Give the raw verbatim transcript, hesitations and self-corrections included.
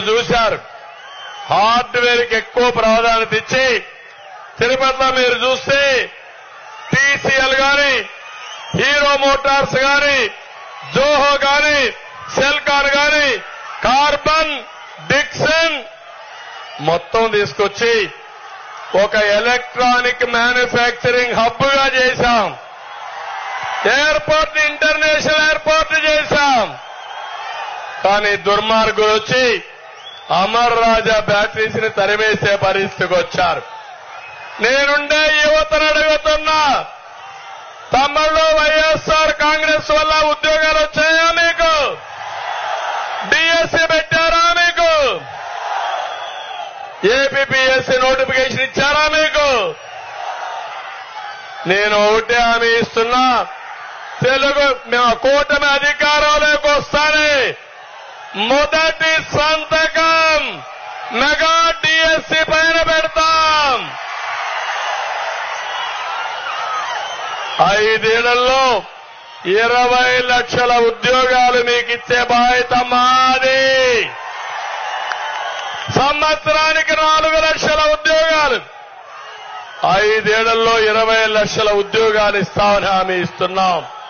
చూశారు. హార్డ్వేర్ కి ఎక్కువ ప్రాధాన్యత ఇచ్చి తిరుపతిలో మీరు చూస్తే టీసీఎల్ గాని, హీరో మోటార్స్ గాని, జోహో గాని, సెల్కార్ గాని, కార్బన్, డిక్సన్ మొత్తం తీసుకొచ్చి ఒక ఎలక్ట్రానిక్ మ్యానుఫ్యాక్చరింగ్ హబ్ గా చేశాం. ఎయిర్పోర్ట్ ఇంటర్నేషనల్ ఎయిర్పోర్ట్ చేశాం. కానీ దుర్మార్గులు వచ్చి అమర్ రాజా బ్యాటరీస్ ని తరివేసే పరిస్థితికి వచ్చారు. నేనుండే యువతను అడుగుతున్నా, తమ్ముళ్ళు వైఎస్ఆర్ కాంగ్రెస్ వల్ల ఉద్యోగాలు వచ్చాయా మీకు? డిఎస్సీ పెట్టారా మీకు? ఏపీపీఎస్సీ నోటిఫికేషన్ ఇచ్చారా మీకు? నేను ఒకటే హామీ ఇస్తున్నా, తెలుగు మేము కూటమి అధికారంలోకి వస్తానే మొదటి సంతకం మెగా డిఎస్సీ పైన పెడతాం. ఐదేళ్లలో ఇరవై లక్షల ఉద్యోగాలు మీకు ఇచ్చే బాధ్యత మాది. సంవత్సరానికి నాలుగు లక్షల ఉద్యోగాలు, ఐదేళ్లలో ఇరవై లక్షల ఉద్యోగాలు ఇస్తామని హామీ ఇస్తున్నాం.